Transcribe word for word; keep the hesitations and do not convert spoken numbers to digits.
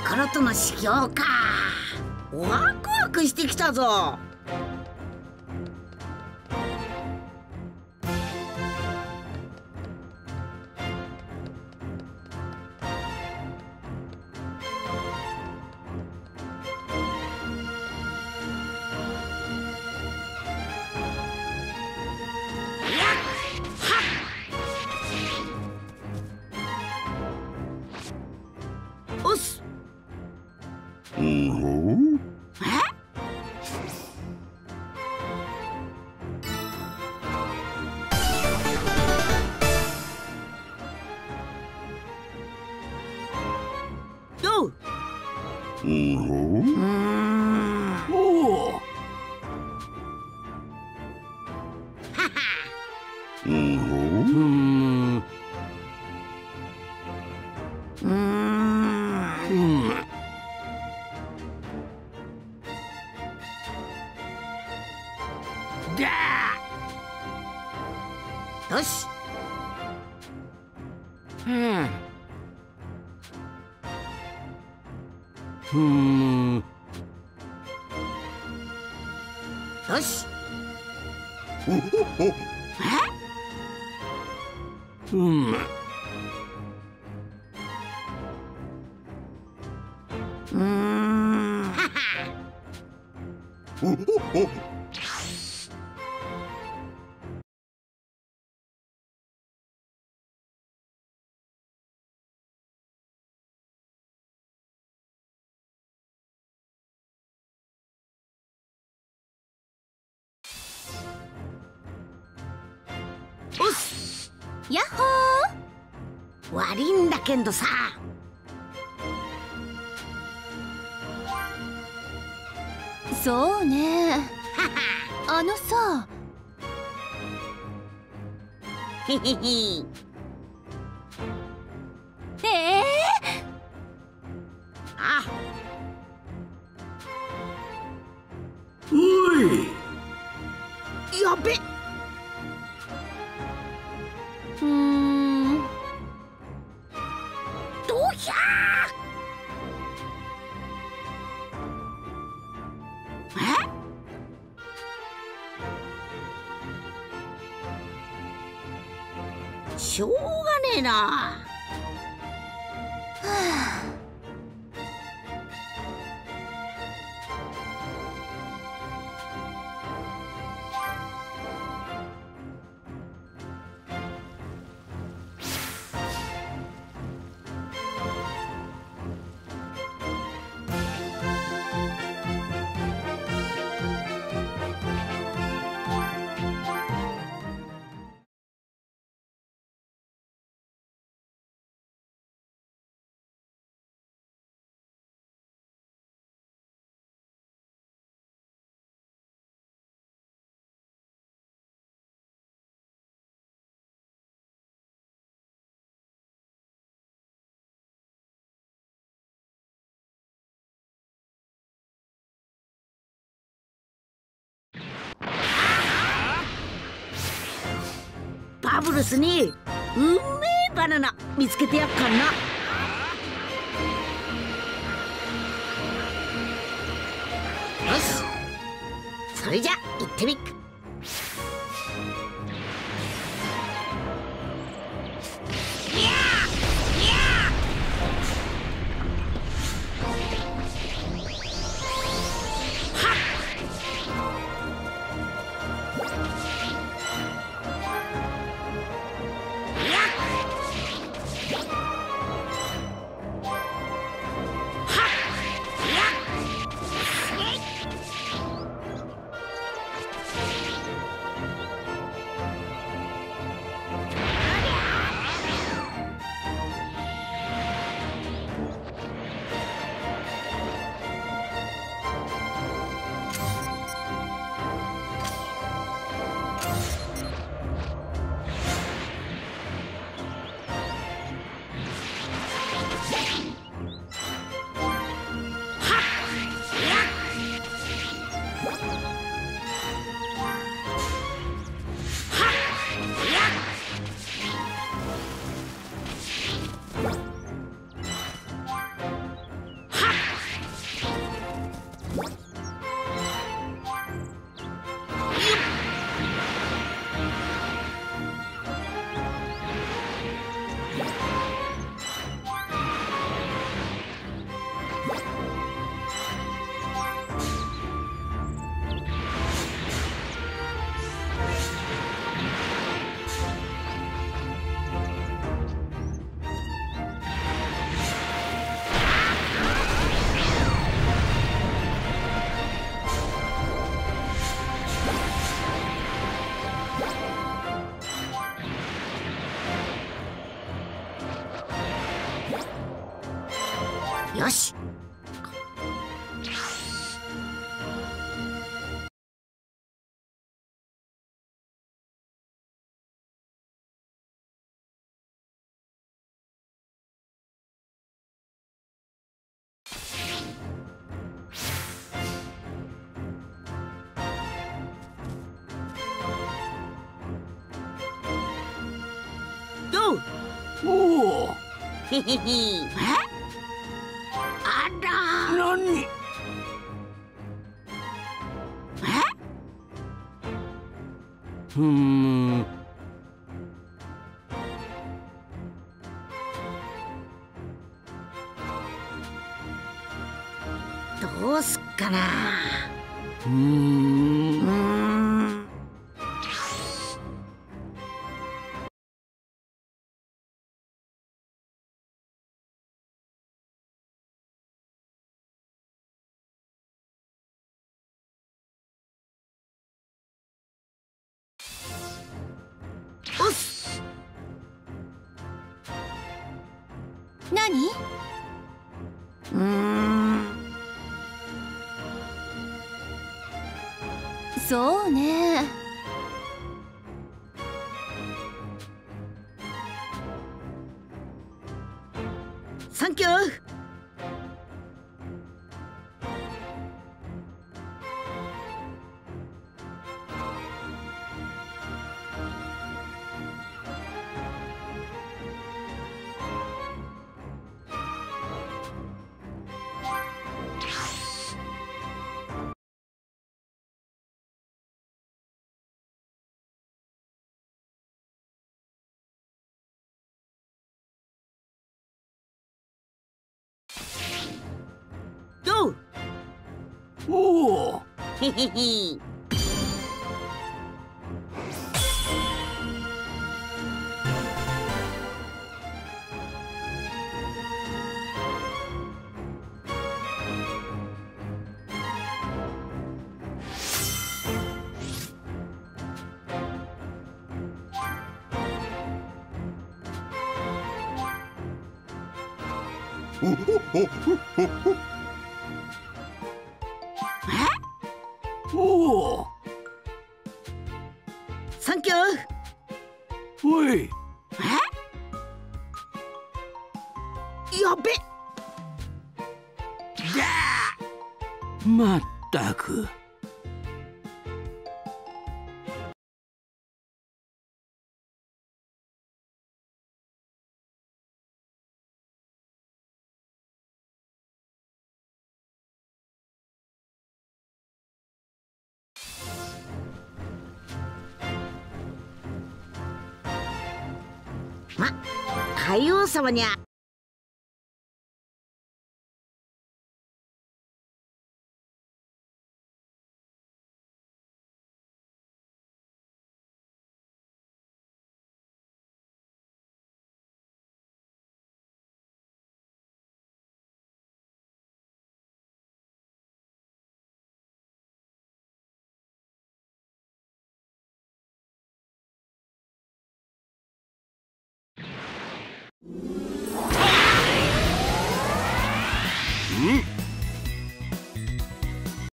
心との修行か。ワクワクしてきたぞ。おっす。 うんえ？よう。 うんうーん。 おおうんうんうーんうんだー。よし。 うんうんよし。 おおおえ？ うんうーん。はは。 おおおおっす。 やっほ悪いんだけんどさ。 ー。そうね。 はは。 あのさ、 へへへ。 ええあ。 おいやべ。 ー、うーん。 どうひゃー。え？しょうがねえな。バブルスにうめえバナナ見つけてやっかんな。よし。それじゃ行ってみっか。 おお。 へへへ。え？あら。 何？ え？ うーん。 どうすっかな。 うーん。 うーん。おっす。 何？ うーん。 そうね。 サンキュー。ゴー。 おお。 へへへ。 おおおお。おお。 サンキュー。 おい。 え？やべ。 まったく。 ま、海王様にゃ。 うん。